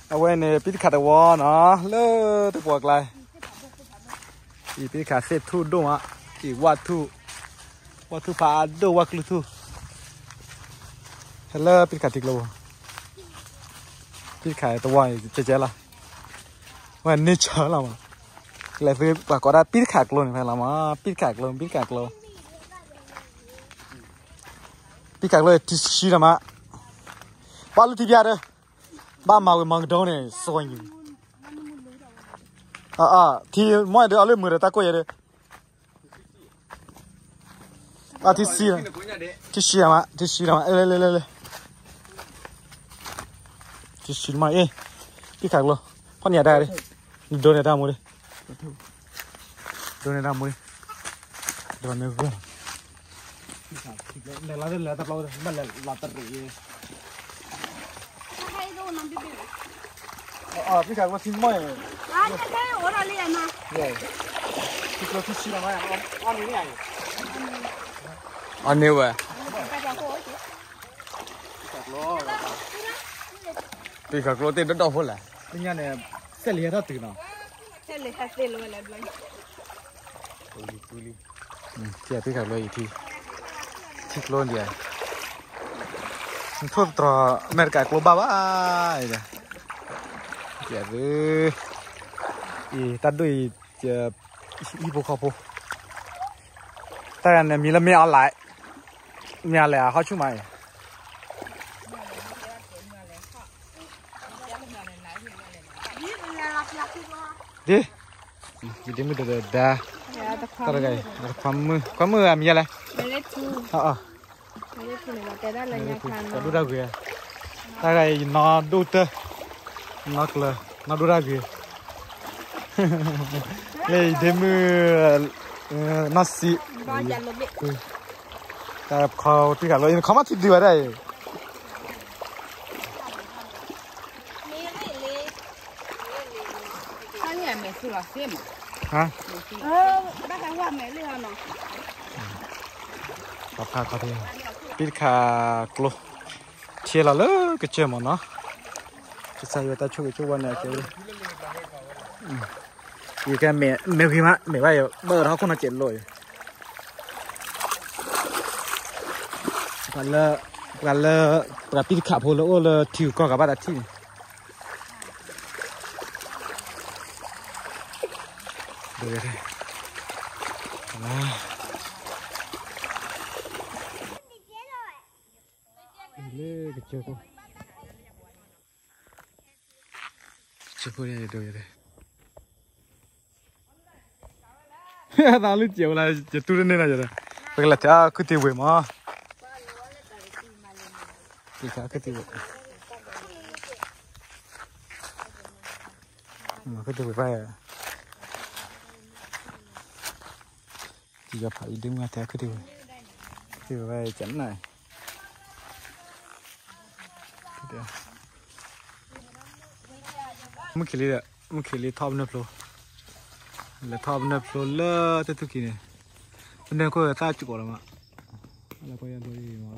เอาไว้ในพิธีขัดวอเนาะเลิศตัวกลายอีพิธีขัดเสพทูดงอ่ะอีวัดทูพาดูวักลุทูเลิศพิธีขัดติกโลพิธีขัดตัววายเจ๊ละวันนี้เช้าแล้วมั้งเลยคือปรากฏว่าพิธีขัดโลนี่ไปละมั้งพิธีขัดโลพิธีขัดโลที่ชีละมั้งบ้านลุที่เบียร์บ้านมาเวมังดงเนี่ยสวยอยู่ที่มั่วเดี๋ยวเอาเลยมือเดี๋ยวตะโกยเลยที่ชีละมั้งเลยที่ชีละมั้งพี่ขักโลพ่อเนี่ยได้เลยโดนเนี่ยได้หมดเลยโดนเนี่ยได้หมดเลยโดนเนี่ยก็เนี่ยเราเดินเลยแต่เราไม่เลยเราตัดเลยพี่ขักว่าทิ้งไม่เลยจะได้โอ้เราเรียนมาเนี่ยที่เราที่ชีละมั้งอันนี้ไงอันนี้เว้ยพี่ขักโลเต้นดอกหัวแหละเป็นยังเนี่ยเส้นเลี้ยถ้าตื่นเนาะเส้นเลี้ยเส้นเลยเลยเจ้าพี่ขักโลอีกทีทิกโลนเดียมันทั่วตัวอเมริกาโกลบาบ้าเนี่ยเจ้าอีตัดด้วยเจ้าอีโบคาโปแต่เนี่ยมีแล้วไม่เอาไหลมีอะไรเขาช่วยไหมดิดิไม่เดือดด่าตระไงความมือมีอะไรไม่ได้ทูไม่ได้ทูเนี่ยแต่ได้อะไรเนี่ยคันก็ดูได้เกลือตระไงนอดูเตอนักเลยนอดูได้เกลือเลยเดมือนัสซีแต่เขาที่กันเลยเขามาทิดดีกว่าได้ไม่สุราเสียมฮะได้ทั้งวันไหมเรื่องเนาะครับครับพี่ปิดขากลัวเชี่ยละเลยก็เชื่อมันเนาะจะใส่ไว้ตาช่วยวันเนี่ยเจ้าอีกแค่เมย์พิมะเมย์ว่าเบอร์เขาคนละเจ็ดเลยกันเลยปปิดขาพอแล้วโอ้เลยถิวก็กับบ้านที่ดูเลยเลยเจ้าพูดอะไรดูเลยตาลุเจียวอะไรจะตู้เล่นอะไรจะได้เป็นละจ้าคือตีเวมาตีขาคือตีเวมาคือตีเวไปจีจะผ่าอีดึงมาแท้คือตีเวไปจันหน่อยมึงคิดเลยทอปเนฟโลเลยทอปเนฟโลเลยแต่ทุกทีเนี่ยมันเดินก็ตาจุกออกมาแล้วก็ยังตัวนี้มา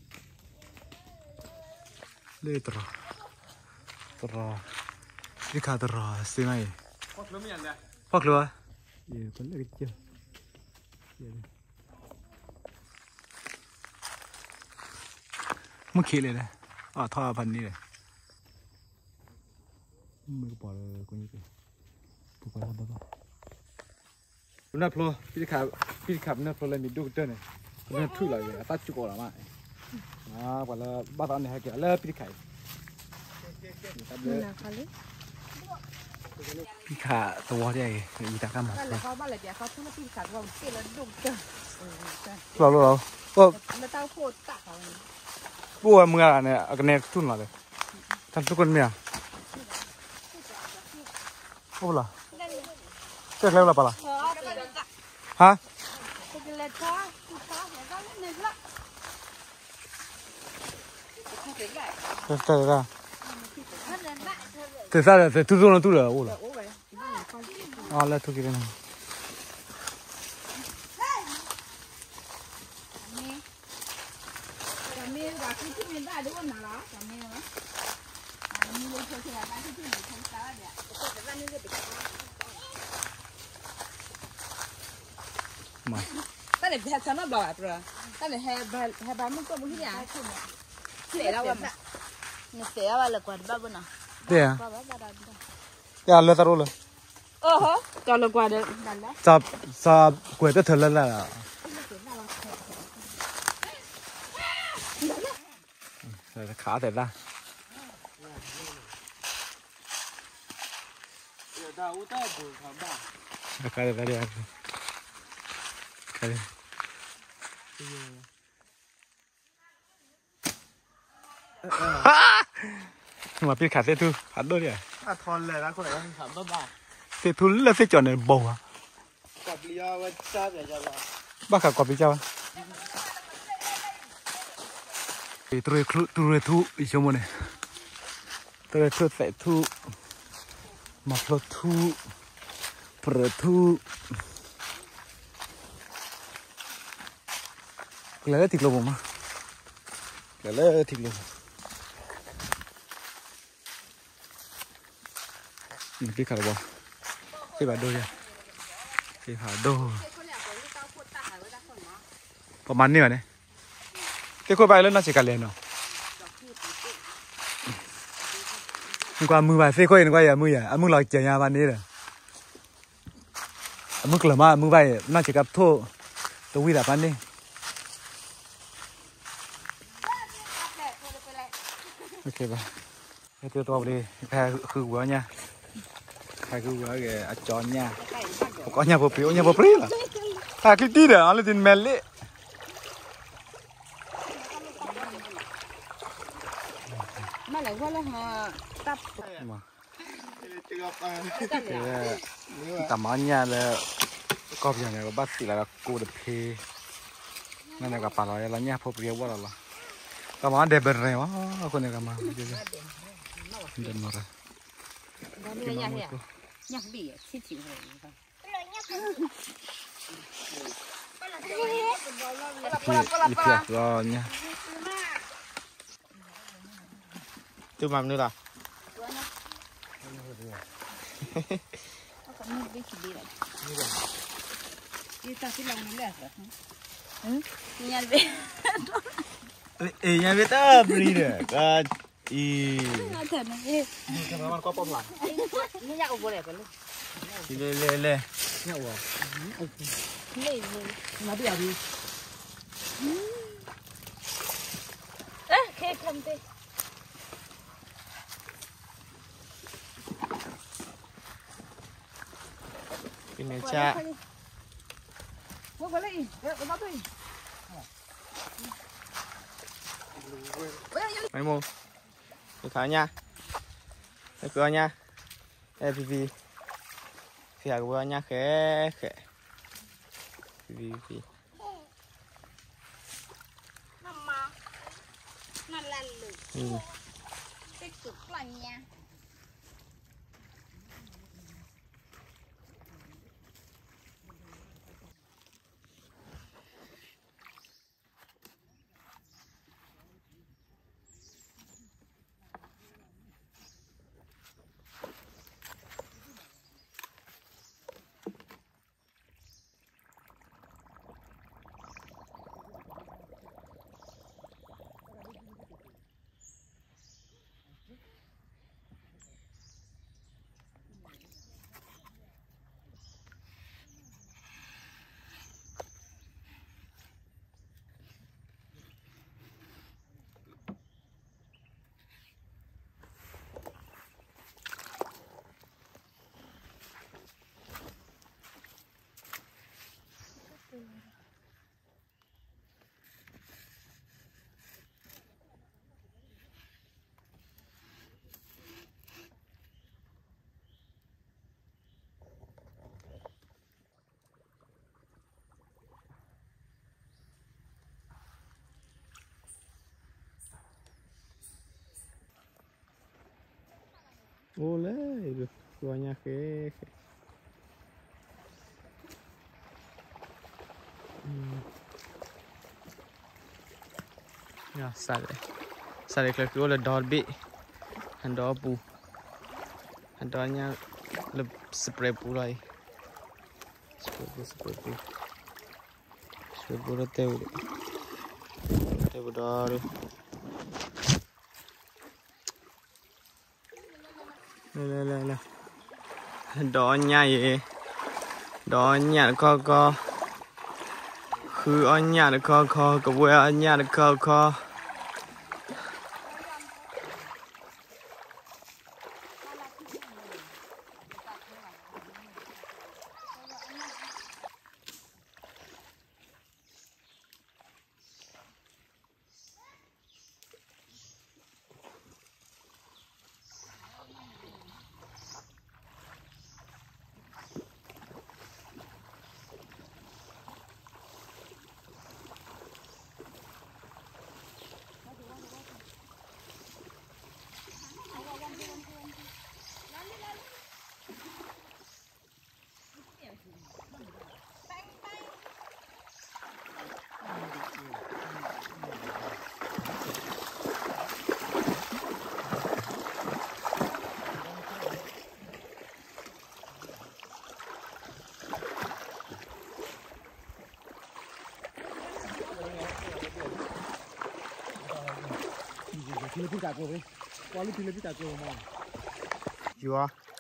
เลยตรอนี่ขาตรอสิไหมพักรู้มั้ยเนี่ยพักรู้อ่ะคนเล็กเจ้ามึงคิดเลยนะทอพันนี้เลยมือปอดกูนี่เป็นปุ๊บปั๊บนับโลพี่ขับนับโลเลยมีดูเต้นเนี่ยนับทุ่งเลยตัดจุกออกมากว่าแล้วบ้านตอนนี้ให้เกี่ยวแล้วพี่ขับพี่ขาตัวใหญ่อีตาข้ามหมดเลยเขาบ้านเลยเดี๋ยวเขาทุ่งพี่ขับเราเกี่ยวแล้วดุเต้นเราก็แล้วเต้าโคตรตักบัวเมื่อเนี่ยกันเนี่ยทุ่นเราเลยท่านทุกคนเมียโอ้ล่ะเจ๊เล่าละปะล่ะฮะthế sao là thu nó thu được ô là là thu cái này มาตั้งแต่แพ้ฉันน่ะบอกอ่ะเปล่าตั้งแต่แพ้บ้านมึงก็มึงที่ไหนเสียแล้วอ่ะนี่เสียว่าเลยกว่าบ้านบุญอ่ะเดี๋ยวอย่าเลือดตาโร่เลยโอ้โหจอเลยกว่าเดิมดันแล้วจะกวยจะเถิดแล้วล่ะขาเสร็จละขาเสร็จแล้วเดี๋ยวมาพี่ขาเสร็จทุขาด้วยเนี่ยทอนเลยนะคนไหนก็ถามบ้าเสร็จทุแล้วเสร็จจอดเนี่ยบ่าวกับเลี้ยวว่าจ้าเดี๋ยวจะรอบ้าขับกอบพี่เจ้าตัวเรือทุอีชั่วโมงเนี่ยตัวเรือทุใส่ทุมาพลดทุเปรอะทุก็เลยทิ้งลงมาก็เลยทิ้งลงนี่พี่ขาบ่พี่บาดโดยพี่ขาโดประมาณนี้วะเนี่ยที่คุยไปแล้วน่าจะกันเลยเนาะมึงกว่ามือไปเสียคุยนึกว่าอย่ามืออย่ามึงลอยเจียยาวันนี้เลยมึงกลับมามือไปน่าจะกับทั่วตัววิลาปันนี่โอเคป่ะไอ้ตัวดีแพ้คือหัวเนี่ยแพ้คือหัวแกอาจารย์เนี่ยผมก็เนี่ยพอปรี้ล่ะถ้าคิดดีเด้ออะไรตินเมลลี่มาหลายวันแล้วฮะตับ tamanya le kop yang ga basi la ku de phe nana ga pa la ya la nya pho priya wa la tama de ber re wa ko ne ga ma je de no re นี่ยากเนี่ยยากบีที่ถิ่นเลย ipia lo nya từ mắm nữa là đi ta sẽ làm nó đẹp nhận về nhà biết à b리 đấy à thật này cái nó có bom lại nó nhạo vô đẹp luôn le nhậu à này nó đi à đi ê khê không thế cái này cha mua vào đây nó thôi mấy mô được khá nha được cửa nha đây vì khẽ của nha khẽ khẽ vì mama nó lăn lử tích cực lành nha boleh itu kuahnya khẽ ya sale kalau keluar dah dorbi hành đó bù hành đó nha là spray bù rồi spray bù nó tiêu đó đi lên đó nha vậy đó nhà coคืออันยาเด็กคอกับเวอันยาเด็กคอพี่จักรเลยวันนี้พี่จักรเลยมั้งอยู่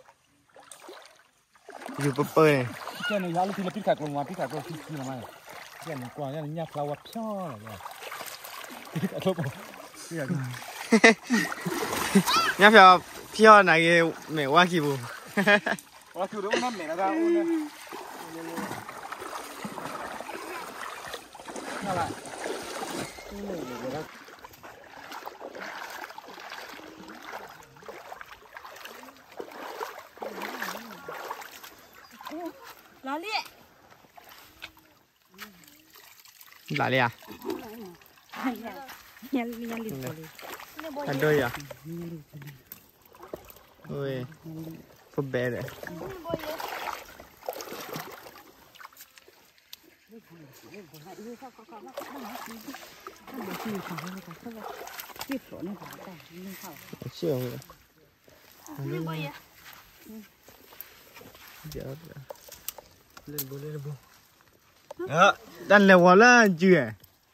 เปื่อยแค่นี้ยาลูกพี่จักรเลยมั้งพี่จักรพี่มั้งแค่นี้กว่าแค่นี้คลาวช่อเลยพี่จักรพี่จักรเนี่ยพี่ไหนเมว่ากี่บุว่าคือเรื่องนั้นเมนะเราเนี่ยอะไร老李， 哪里啊？ 年里多哩， 看对呀。喂，不白的。是啊，lên bố đàn lều vào là chưa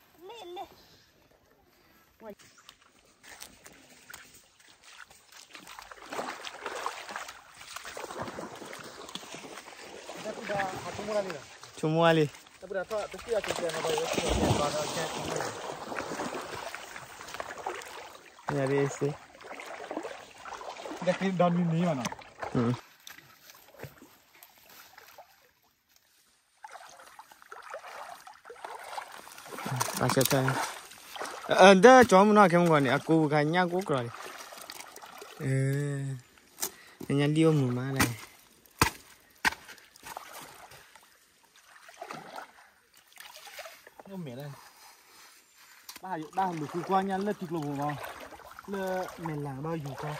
chung mua đi nhà đi xí cái đòn như này mà nó à chết thôi đó cho mình nói cái món này aku cái nhang quốc rồi nhà điêu mù má này không mẹ đây ba được cứ qua nhà lên kịch lồ mà lên miền làng bao dù co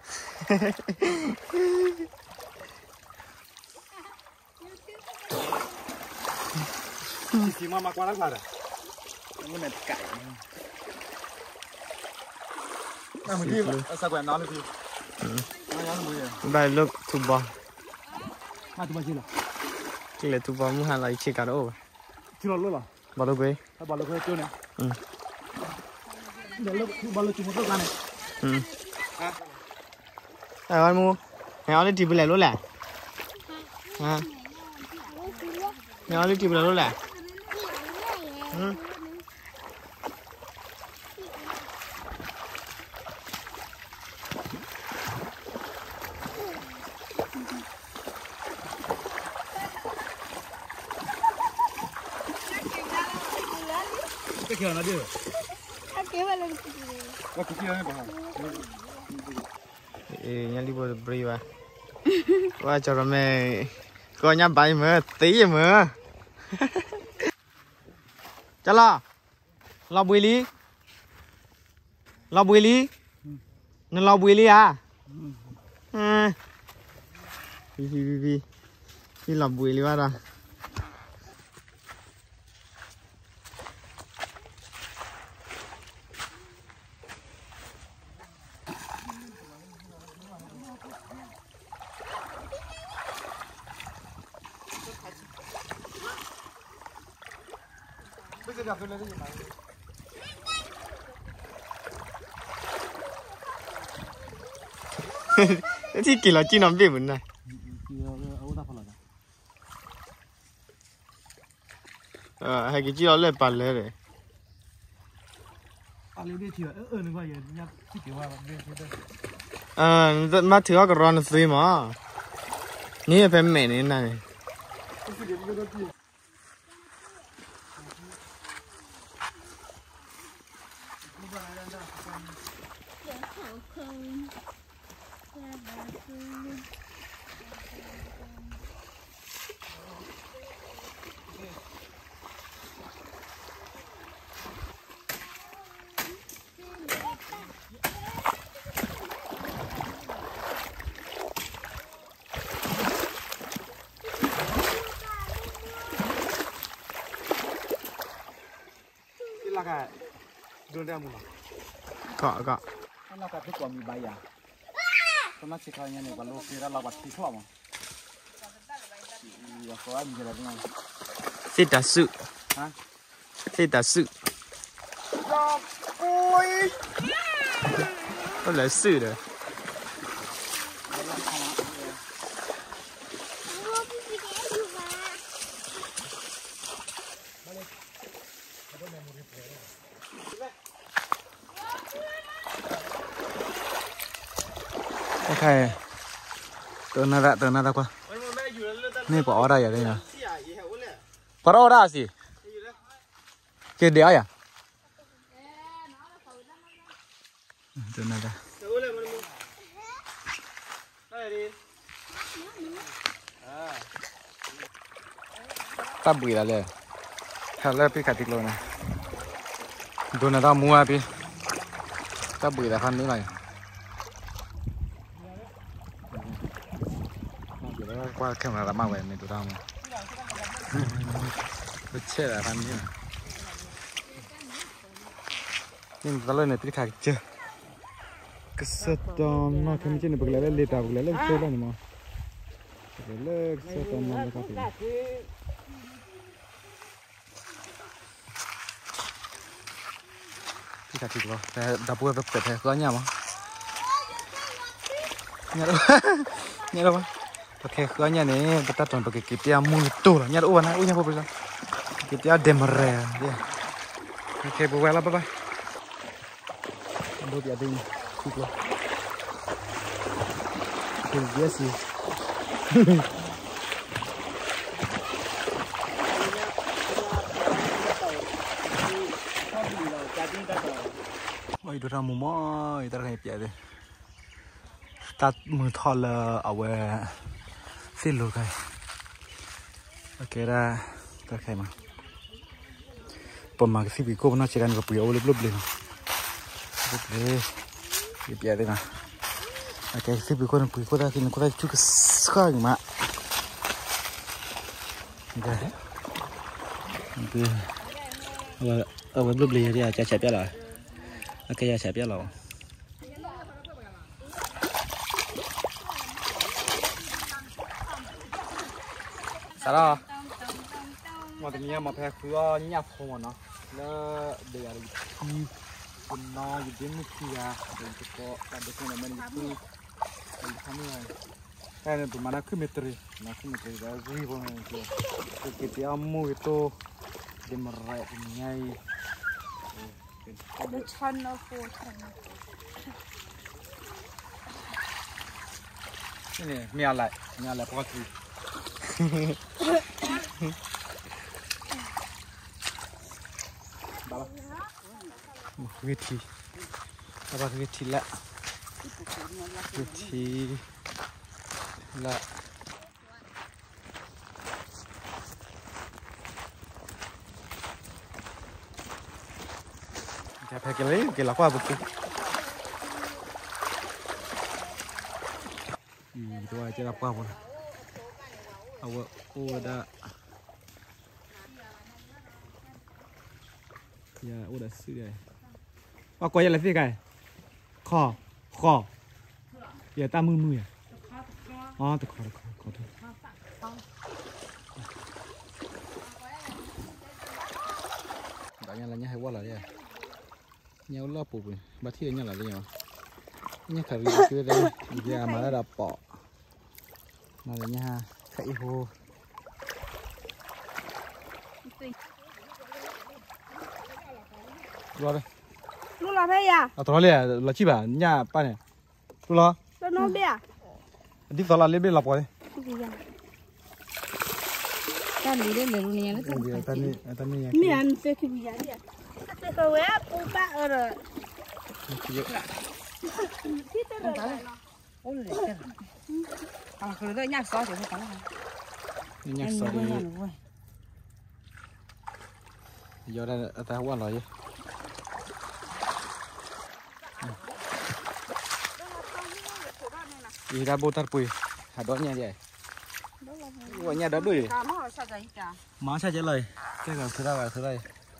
chỉ mà qua lắm rồi cái này cày à mình đi sao quen nó đi đây lúc thu bò à thu bò gì chỉ là thu bò muốn hàng lại chỉ cả đâu chỉ là luôn à bò đâu quê bò đâu quê chưa nè để lúc thu bò lúc chỉ một lúc này anh mua ngày đi tìm lại luôn lẹ ngày đi tìm lại luôn lẹ cái kia nó đi rồi cái kia vào lên cái kia này bảo nhà đi bộ bơi vào qua cho nó mẹ coi nhà bay mưa tí vậy mưa chả lo bùi lý nó lo bùi lý à đi lo bùi lý vào đó 是两个人的有吗？ ที่กินแล้วกินน้ำเบี้ยเหมือนไงให้กินจีเราเล่ปันเลยเลยปันเลยเฉยนึกว่าอย่างนี้ที่เกี่ยวว่าเบี้ยใช่ไหมมาถือว่ากรอนซื้อมานี่เป็นเหม็นนี่นะราคาโดนได้หมดก็ราคาที่กว่ามีใบยาตอนนั้นสิเขาเนี่ยวันโลกีเราบัดที่ทั่วมั้งอย่าขอให้มีอะไรบ้างสิตาสุฮะสิตาสุโอ้ยก็เลยสุเลยใครตัวน่ารักกว่านี่ปออะไรอย่างนี้นะปออะไรสิเกลียอ่ะตัวน่ารักตับบุยละเลยถ้าเลิกพี่ขัดติดโลนะตัวน่ารักมัวพี่ตับบุยละพันนี้หน่อยว่าแค่มาละมากเลยในตัวเราไม่เชื่ออะไรนี่นะนี่ตลอดเนี่ยพี่ขาเจอกษัตริย์มาทำจริงบุกเลยเลยตาบุกเลยเชื่อแล้วนี่มั้งเลยกษัตริย์มาเลยครับพี่ขาติดวะแต่ดับเบิลแบบเปิดแค่ก็เนี่ยมั้งเนี่ยหรอวะPakai kuahnya nih, kita tuh pakai kitia mutu lah. Nyari uang, uangnya apa bisa? Kitia demere, dia. Pakai buah apa bah? Ambil dia ding, gitu. Dia sih. Ôi, đồ ra mù mò, ta hay bịa đây. Ta mù thò là ở xin lỗi cái ok ra ta khai mà mà cái bị cô nó chỉ cần gặp biểu lúc lên cái bia đây nè cái bị cô ta khi nó có chút cái sợi mà ở lúc lên thì chả biết rồi cái chả biết rồi sao đó mà tự nhiên mà phải khứa nhấp không mà nó để là khi con nó gì đến mức kia để cho có để cho nó mình cứ làm thế này cái này tụi mình nó cứ mệt rồi đó vui vô này kìa cái tiao mua cái tô để mà rải ngay nó chân nó phù cái này mèo lại bao nhiêuวิธีอะไรวิธีละจะไปกินเลยกินแล้วก็บุกตัวจะรับว่าบุญเอาว่าโอ้ได้อย่าโอ้ได้ซื้อเลยว่าก้อยอะไรสิไก่คออย่าตามืออ๋อตะคอขอโทษ đó nhà là nhà hay quá là đi nhau lo bù bù bà thi nhà là đi nhau nhà khởi cái đây giờ mà đã đập bỏ mà là nhà khởi hồ rồi đây lúc nào thế à tao nói là chi bảo nhà ba này lúc đó nó biết à đi tao là lên bên lọc rồi ta đi đến đường này nó ta đi miền sẽ khi bây giờ đi sẽ có vé bố ba ở rồi ôi lệ à rồi đó nhạc xóa thì không có nhạc xóa đi giờ đây ta không ăn rồi đi ra bô tar pui hạt đó nha vậy gọi nhà đó đuổi má sao trả lời cái còn thứ đây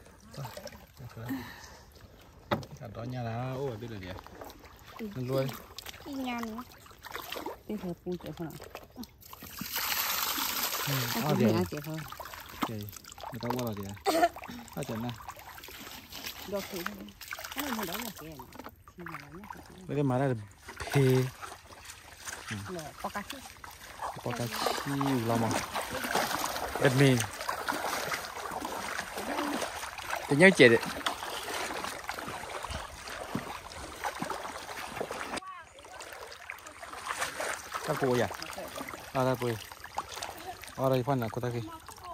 hạt đó nhà là ô biết rồi vậy đừng luôn nhà nữa cái thời pui chạy không à thì người ta qua là gì à chẳng này bây giờ mà là phê Pokachi lama đất mì để nhớ chết đấy ta bùi à ta bùi ở đây phân là cô ta kì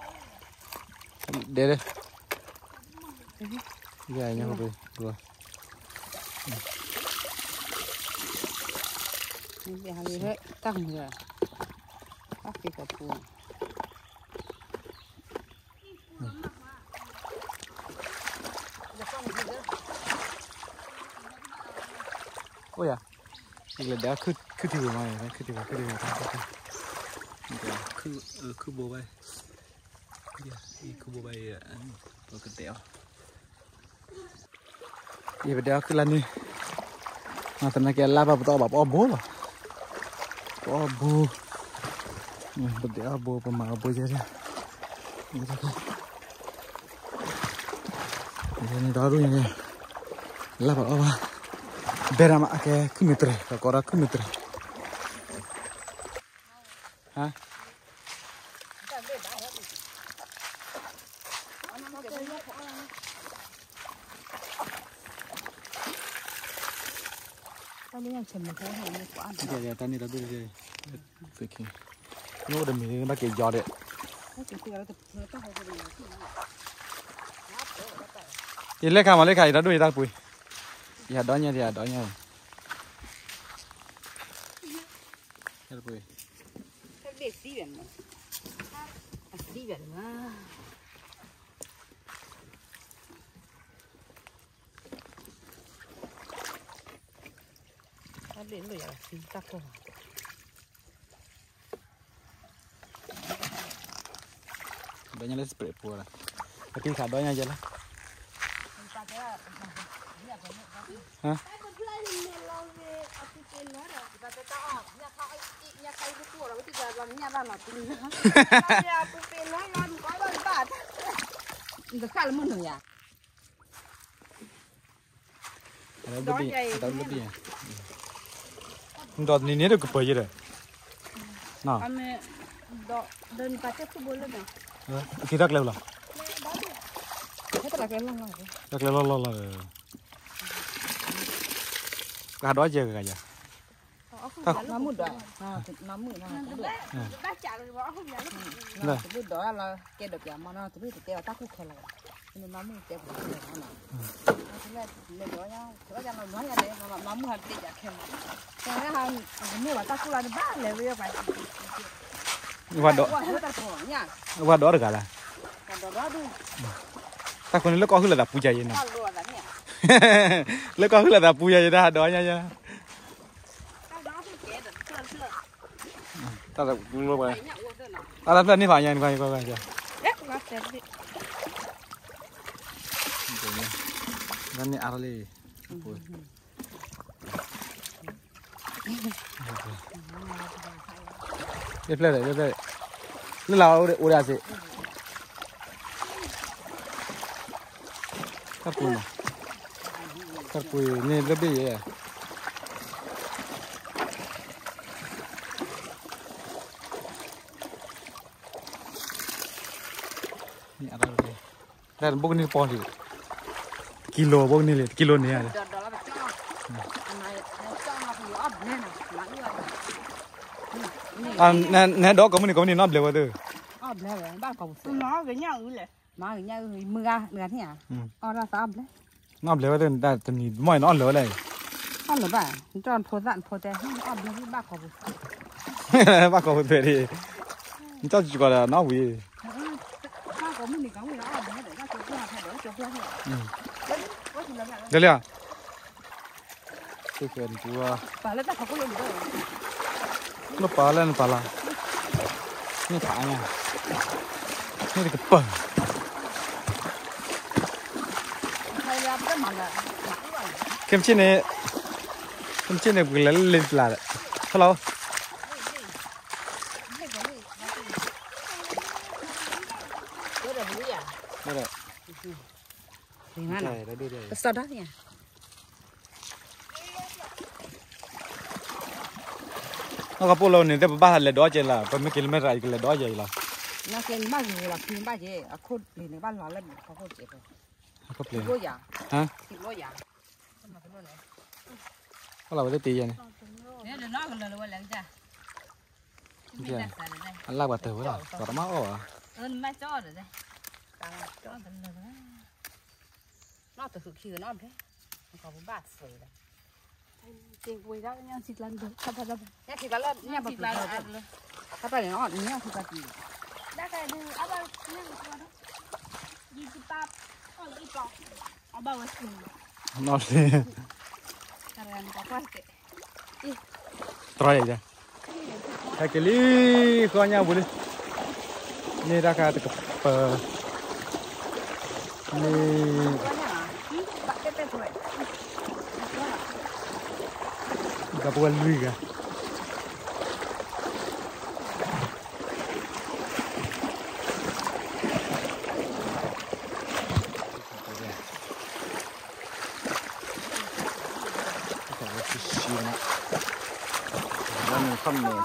để đây dài nhau bùi rồi bây giờ hết tăng rồi các cái cặp bùa ôi à là đã cứ thì vừa mày cứ thì vừa cứ bố bay cứ bố bay rồi cứ đéo đi về đéo cứ lần đi mà tận này cái lá bắp to bắp bố à bố bật đéo bố mà bố chơi ra ini daru ini lah apa bera mak ke kilometer ke orang kilometer hah tadi yang cemil saya ini kuat ya tani daru je fikir ini udah milih pakai jod deh lấy khám mà lấy khai đó đuổi ta bùi thì đó nha thì đó nha bùi để xí biển mà ta đến rồi xí tắc rồi đó nha lấy spray bùa là cái khai đó nha chứ hả? Đó nhìn được cái bơi gì đấy? Nào. Đơn cá chết không lên nữa. Khi rắc leo là. Rắc leo lo. Cả đó chưa cả giờ. Nó mút đỏ, nó mút nó cũng được. Nó mút đỏ là cái được mà nó tụi biết teo tắc cũng khéo nên nó mút teo cũng được nó. Nó lên đỏ nhau, nó ra nó nói ra đấy nó mút hạt teo khéo. Cái hàng mua là tắc cũng là ba lẻ bây giờ phải. Qua đó được cả là. Đó đi. Ta còn lúc có hư là đập bùi vậy nè. Lúc có hư là đập bùi vậy đó nha. Ta là luôn rồi. Ta là lên đi phải nha, coi kìa. Lên đi ăn đi. Đi đây. Nó là ở đây gì? Karpui mà. Karpui này rất big vậy. Ini ada lagi. Dan bukan ini pohon itu. Kilo bukan ini lihat kilo ni ada. Nè đó có mình nắp lều rồi. Lều ba cầu. Nó cái nhau rồi. Nó cái nhau rồi mưa thế nhỉ? Ra sao đấy? Nắp lều rồi, đã từng nhìn mọi nó lều này. Ăn lửa bà, cho phô dặn phô tè, ăn lửa ba cầu. Ba cầu về đi. Cho chỉ gọi là nó gì. Ba cầu mình có người nó ăn để ra chỗ kia thay đổi chỗ kia thôi. Được chưa? Cái phần của. Bà lấy ta không có luôn rồi. Nó phá lên phá là. Nó thả nha. Nó cái bẩn. Thay ra cái mặt là. Kem chiên này vừa lên là đấy. Hello. Đây rồi. Thì mà Đây đây. sao đó nhỉ? Nó có polo này, thế ba là đó chơi là, có mấy km lại là đó chơi là. Nó cái ba gì là phim ba gì, khôn thì nó ba nó lên có khôn chết rồi. Có play. Lúa giả. Hả? Lúa giả. Có là cái tí vậy này. Nếu được nó còn là lần cha. Anh lao vào tử rồi, vào máu rồi. Mai cho rồi đây. Cho tận rồi. Nó từ khi nó thế. Nó có 3 sợi đấy. Tiền quỳ đó nha xịt lần được. Thật thật. Nha thịt lá lên, nha bật lên. Các bạn nó nha thịt lá gì. Đã cái đường ở đâu nha đó. Đi chụp tap. Ở đây có. Ở đâu vậy? Nó đi. Các bạn có quá kệ. Try aja. Kayak kali kau nya boleh. Ni dah kata apa? Ni dah buat lui ke? Không nữa.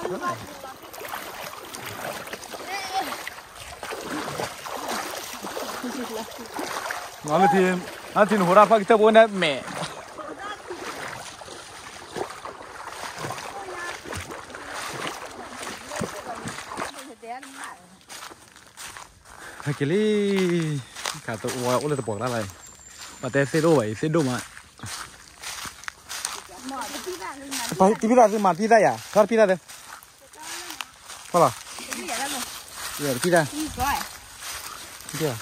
Nó thì hura phá kita buat mẹ. Kali kata orang ulah terbuat lah. Pada sedo vậy, sedo mà. Tipi dah tu mah pida ya, kar pida deh. Kalau? Ya pida. Dia.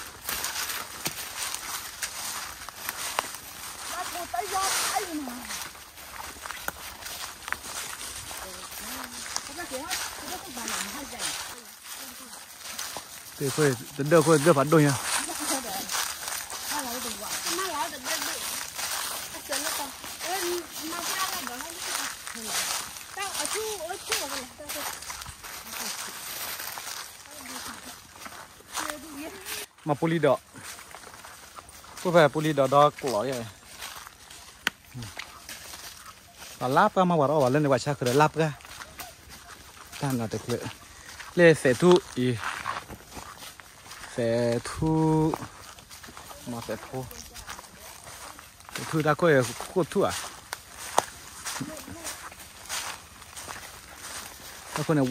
Thì thôi, đưa phản đôi nha. Mà puli đỏ, có phải puli đỏ đó của vậy. Và láp mà vào đó vào lên để vào cha cứ láp ra. Tan là được lệ. Lệ sẽ thu ý. Sẽ thu mà sẽ thu đã có thu à? Nó có này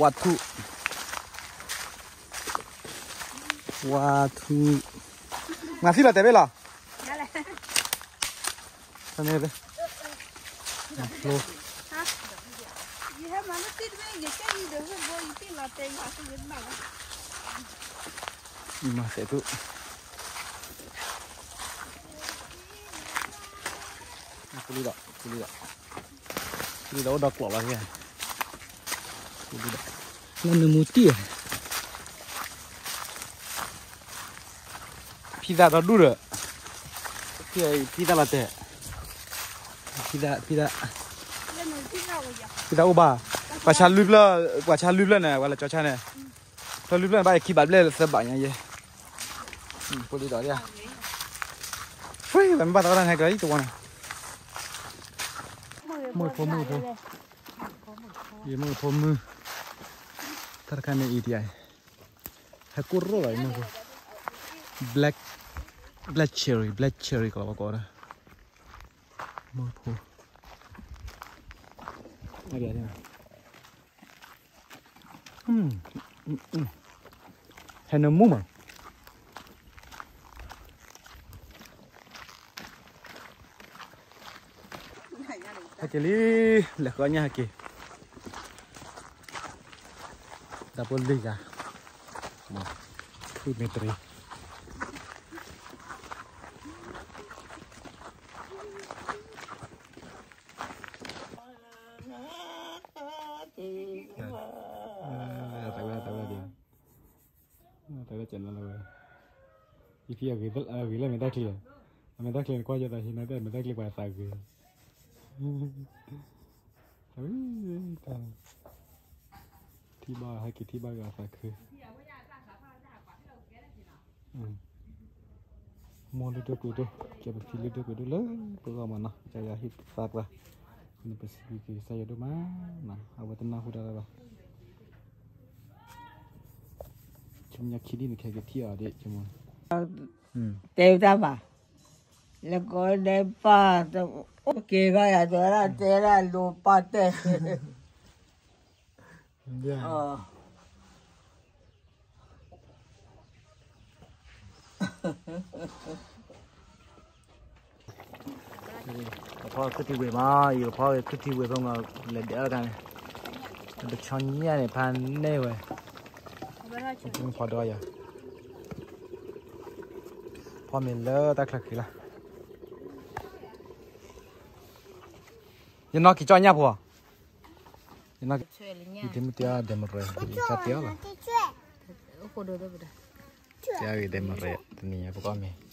watu ngasih lah tebe lah. Sana deh. Lo. Mas itu. Puli dah udah keluar lagi. Puli dah. Mana muti ya? Pizza đó đủ rồi. Pizza là thế. Pizza oba. Quả trà lúp lên này, gọi là cho cha này. Cho lúp lên bài khi bán lên là sẽ bảo như vậy. Puli đó đi à. เฮ้ยมันบ้าตัวนั้นไงก็ไอ้ตัวน่ะมือพอยี่มือพอมือทาร์กันเนี่ยอีทีไอให้กูรู้เลยมือ black cherry ก็ว่าก่อนนะมือพออะไรเนี่ยให้น้ำมูมั้งHakili lekonya haki. Dapur liga. Nah, 2 meter. Tahu dia. Tahu channel lah. Ini dia gila minta clear. Minta clear kau jadi sini ada minta clear bahasa gila.ที่บ้านให้กินที่บ้านก็สักคือมองดูดูดูเก็บฟิลดูดูเลยตัวก็มันนะใจอยากฮิตสักละini pasti saya do mana awak tenang sudah lah cuma kiri ni kayak gitu ada cuma Teva le ko de pa ke ga ya tera lo pate พอขึ้นที่เวมาอยู่พอขึ้นที่เวพงก็เลยเดี๋ยวกันเด็กชนเนี่ยเนี่ยพันเน่เว้ยจึงพอด้วยอ่ะพอมีเลอะตะคลักคือละยังนอกกี่จอยเนี่ยผัวยังนอกอีเดมเตียเดมเรย์จัดเตียละเตียเดมเรย์ตัวนี้พวกก็มี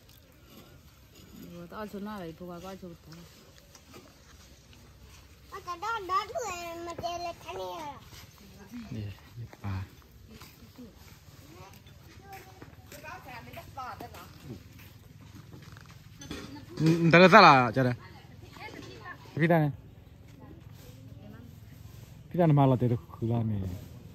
ตอนชุนอะไรพวกก็ชุดแต่ด้านเพื่อนมาเจอเล็กแค่นี้นี่ปลาแต่ละตลาดจะได้พี่ได้พี่ได้มาละเดี๋ยวคือละมี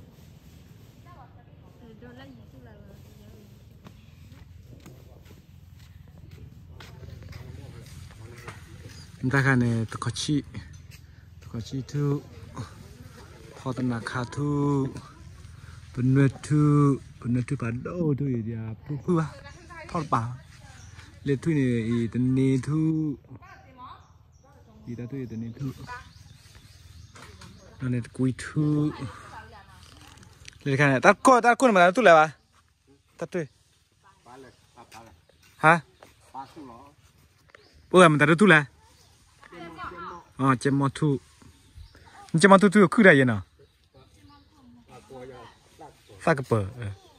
แต่กันเนี่ยตะกชีทุพอตนาคาทุเป็นเนื้อทุปลาโดทุอีเดียผู้ว่าทอดปลาเล็ดทุเนี่ยอีตันนี้ทุอีตาทุอีตันนี้ทุนั่นเนี่ยกุยทุเล็ดกันเนี่ยตัดก้นมาแล้วทุเลยวะตัดทุฮะโอ้ยมันตัดทุเลยอ๋อเจมอทุเจมอทุคืออะไรเนาะสักเปิด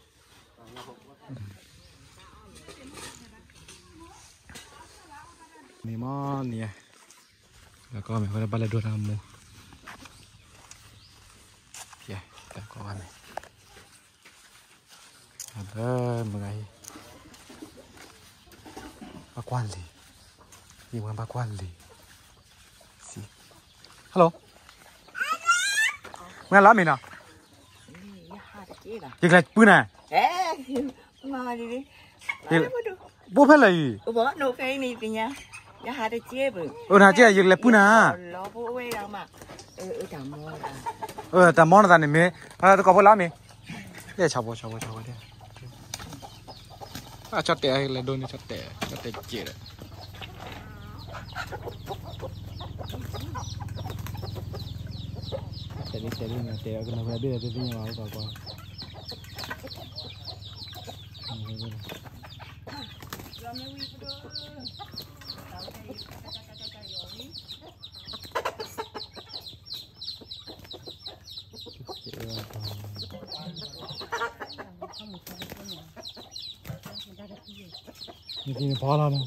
นี่มอนี่แล้วก็มีคนบาลดูน้ำมูเย้แต่ก็วันนี้เริ่มไงปากวันลียิ่งกว่าปากวันลีฮัลโหลเมื่อไรมีนะยังไงปืนอ่ะมาดิบุพเพเลยบ่หนูเคยนี่เป็นยังอย่าหาได้เจ็บน่าเจ๊ยังไงปืนอ่ะรอผู้เว้ยเรามาจำมอแต่มอนั่นนี่มีอะไรตัวกบล้ามีเดี๋ยวชาวบ้านเดี๋ยวจัดเตะเลยโดนจัดเตะเจี๊ยTadi na teo kena berada di sini mau apa? Ini pala nih.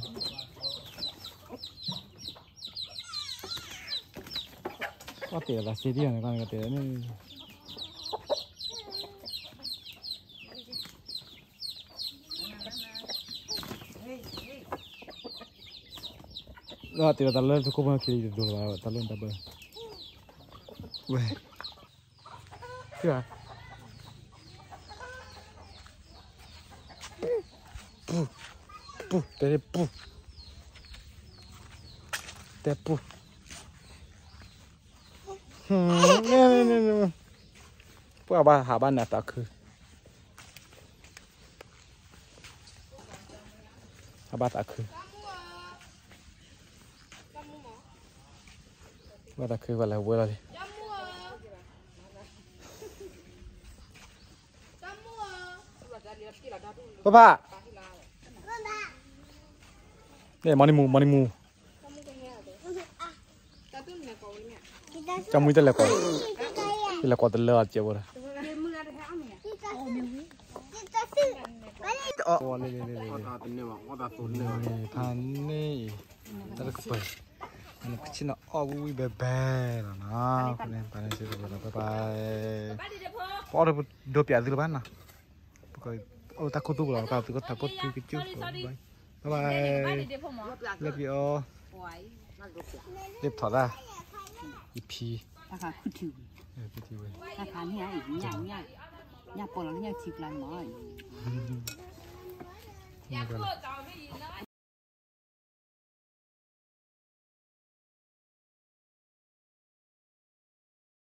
Kate lah sedih nih kan kate ini. nó thì ta lên tôi không khi được rồi ta lên ta bơi về chưa pu pu thế pu thế pu nè pu à hạ ban nè ta khứ hạ ban ta khứว่าแต่คือว่าอะไรเวลาดิป้าเนี่ยมันนี่มูจำมือแต่ละก่อนแต่ละก่อนแต่ละเจ้าบ่ล่ะอ๋อเลยพันนี่ตะลึกไปมันก็ชินะอ้าววิเบเบ้แล้วนะคนนี้ไปเลยสิทุกคนบ๊ายบายพอเดี๋ยวเปียดดีหรือเปล่านะปกติโอ้ตะกุตุบหรอครับตะกุตะกุตุกิจุบ๊ายบายเล็บยอเล็บถอดได้อีพีราคาขึ้นถึงพีทีเว้ยราคาเนี่ยอีกเนี่ยปอแล้วเนี่ยชิกลายหมอ